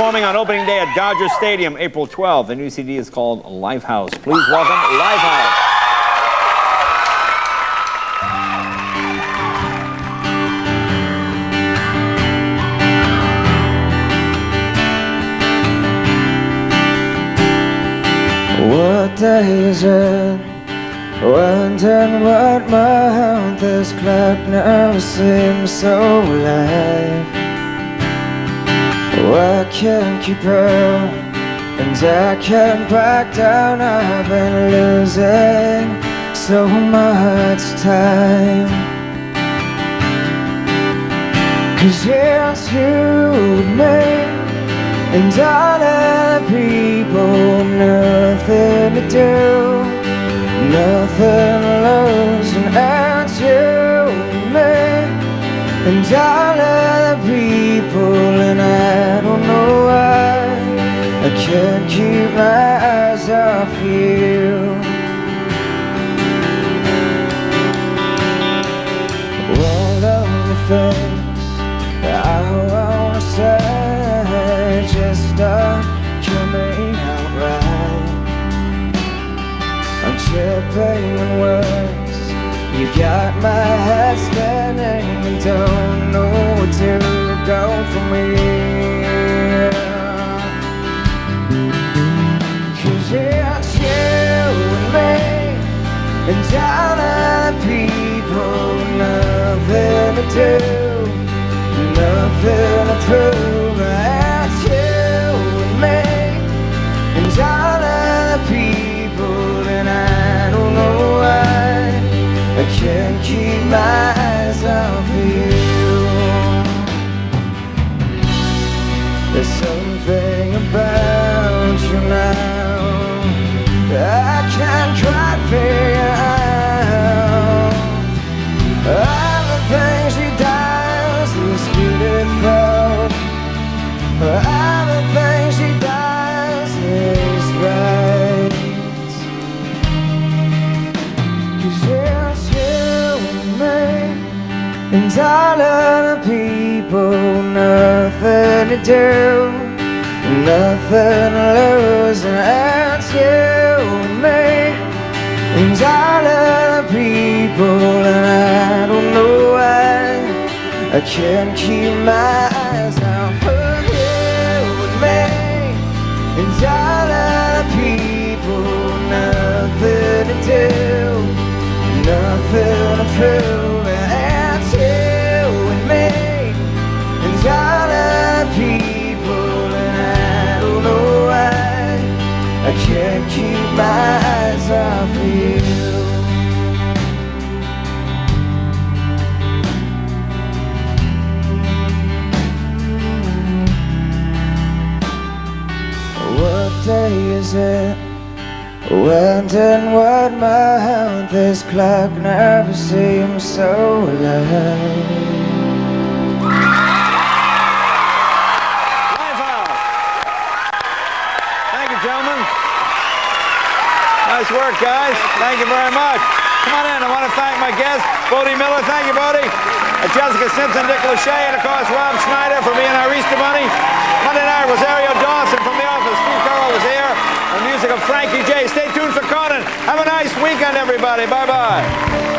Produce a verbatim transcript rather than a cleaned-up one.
performing on opening day at Dodger Stadium, April twelfth. The new C D is called Lifehouse. Please welcome Lifehouse. What day is it? Wondering what month this clock never seems so alive. I can't keep up, and I can't back down. I've been losing so much time. Cause it's you and me, and all other people, nothing to do, nothing to lose. And it's you and me, and all other people, and I don't know why I can't keep my eyes off you. All of the things that I wanna say just aren't coming out right. I'm tripping on words, you got my head spinning and don't know where to go from here. Cause it's you and me, and all the people, nothing to do, nothing to prove. It's you and me, and all the people, and I don't know why I can't keep my eyes off you. There's something about you now I can't quite figure out. All the things she does is beautiful, all the things she does is right. Cause it's you and me, and all of the people, nothing to do, nothing to lose. And it's you and me, and all of the people, and I don't know why I can't keep my eyes off of you and me, and all of the people, nothing to do, nothing to prove. And it's you and me, and all the people, and I don't know why I can't keep my eyes off you. What day is it? Wondering what month this clock never seems so alive. Gentlemen, nice work, guys. Thank you very much. Come on in. I want to thank my guests, Bodie Miller. Thank you, Bodie. Uh, Jessica Simpson, Dick Lachey, and of course Rob Schneider for being our Easter Bunny. Monday night, Rosario Dawson from The Office. Steve Carroll was here. The music of Frankie J. Stay tuned for Conan. Have a nice weekend, everybody. Bye-bye.